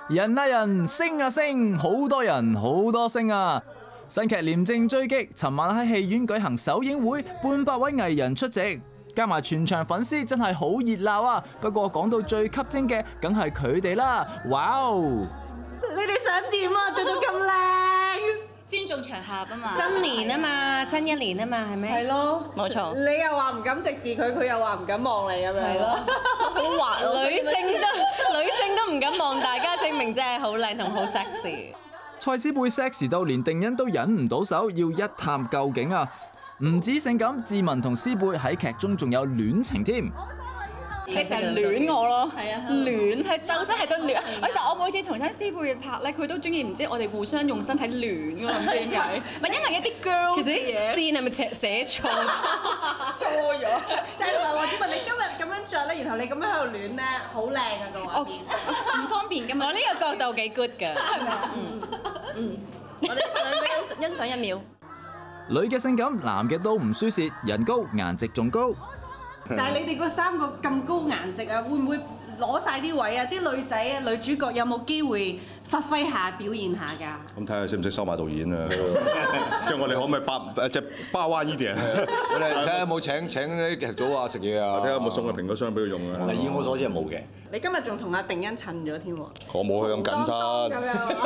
人啊人，星啊星，好多人好多星啊！新劇《廉政追擊》尋晚喺戲院舉行首映會，半百位藝人出席，加埋全場粉絲真係好熱鬧啊！不過講到最吸睛嘅，梗係佢哋啦！哇哦！ 你哋想點啊？做到咁靚， 尊重場合啊嘛！ 新年啊嘛，新一年啊嘛，係咪？ 係咯， 冇錯。 你又話唔敢直視佢，佢又話唔敢望你咁樣。係咯， 好滑，女性都唔敢望大家，證明真係好靚同好 sexy。 蔡思貝 sexy 到連定欣都忍唔到手，要一探究竟啊！唔止性感，志文同思貝喺劇中仲有戀情添。 佢成日戀我咯， 係啊， 戀係周身係都戀。其實我每次同親思貝拍咧，佢都中意唔知我哋互相用身體戀㗎，唔知點解。唔係因為一啲 girl 其實啲線係咪寫錯咗？ 但係話志文，你今日咁樣着咧，然後你咁樣喺度戀咧，好靚啊個畫面。 唔方便㗎嘛。 我呢個角度幾 good 㗎。 係咪啊？ 我哋俾欣賞一秒。 女嘅性感，男嘅都唔輸蝕，人高顏值仲高。 但係你哋嗰三個咁高顏值啊，會唔會攞晒啲位啊？啲女仔啊，女主角有冇機會發揮下、表現下㗎？ 咁睇下識唔識收買導演啊！即係我哋可唔可以即係巴灣呢啲啊？ 我哋睇下有冇請啲劇組啊食嘢啊， 睇下有冇送個蘋果箱俾佢用啊！ 以我所知係冇嘅。 你今日仲同阿定欣襯咗添喎。 我冇佢咁緊身。 咁樣。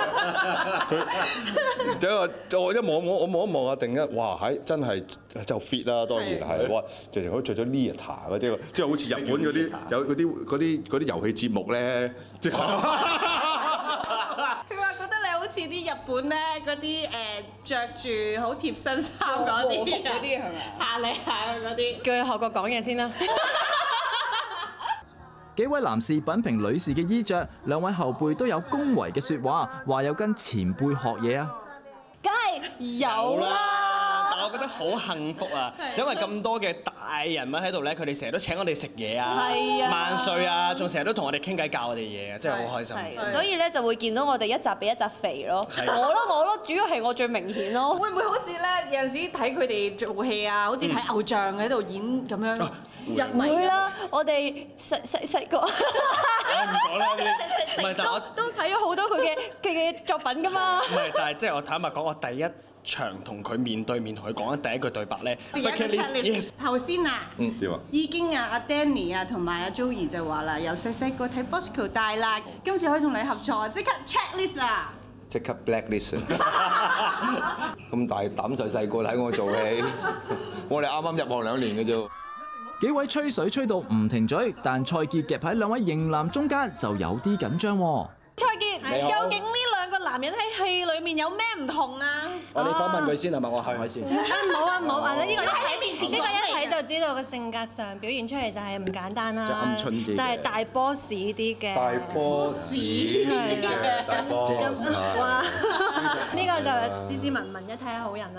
佢我一望我望一望阿定欣，哇係真係就 fit 啦，當然係哇，直情可以着咗 Lita 嗰啲，即係好似日本嗰啲有嗰啲遊戲節目咧，即係。 佢話覺得你好似啲日本咧嗰啲着住好貼身衫嗰啲嗰啲係咪？ 下嚟下去嗰啲。 叫佢學過講嘢先啦。 幾位男士品評女士嘅衣着，兩位後輩都有恭維嘅説話，話有跟前輩學嘢啊！ 梗係有啦。 但我覺得好幸福啊，就因為咁多嘅大人物喺度咧，佢哋成日都請我哋食嘢啊，萬歲啊，仲成日都同我哋傾偈教我哋嘢啊，真係好開心。 所以咧就會見到我哋一集比一集肥咯。我咯，主要係我最明顯咯。 會唔會好似咧有陣時睇佢哋做戲啊，好似睇偶像喺度演咁樣入迷？ 會啦，我哋細個。 唔講啦，唔係，但我都睇咗好多佢嘅作品㗎嘛。 唔係，但係即係我坦白講，我第一場同佢面對面同佢講緊第一句對白咧， 頭先啊， 點啊？ 已經啊，阿 Danny 啊同埋阿 Joey 就話啦，由細細個睇 Bosco 大啦，今次可以同你合作啊，即刻 checklist 啊！ 即刻 blacklist 咁大膽細個睇我做戲，我哋啱啱入行2年嘅啫。 幾位吹水吹到唔停嘴，但蔡潔夾喺兩位型男中間就有啲緊張喎。 蔡潔，究竟呢兩個男人喺戲裏面有咩唔同啊？ 我哋訪問佢先係咪？我考佢先。 冇啊冇啊！呢個喺你面前呢個一睇就知道個性格上表現出嚟就係唔簡單啦， 就鵪鶉啲嘅就係大 boss 啲嘅。 大 boss 嘅大 boss。 哇！呢個就斯斯文文一睇好人啦。